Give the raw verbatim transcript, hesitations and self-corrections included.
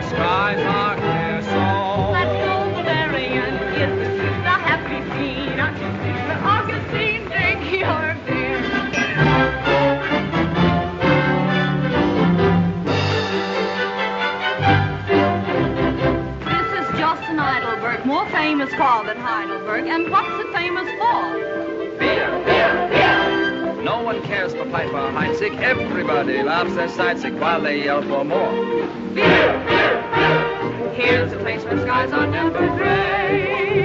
skies are clear, so let's go Bavarian. Is this just a happy scene? Mister Augustine, drink your beer. This is Justin Heidelberg, more famous far than Heidelberg. And what's it famous for? beer, beer, beer. No one cares for Piper or Heinzig. Everybody laughs their sightsick while they yell for more. Beer, beer, beer. Here's a place where skies are never gray.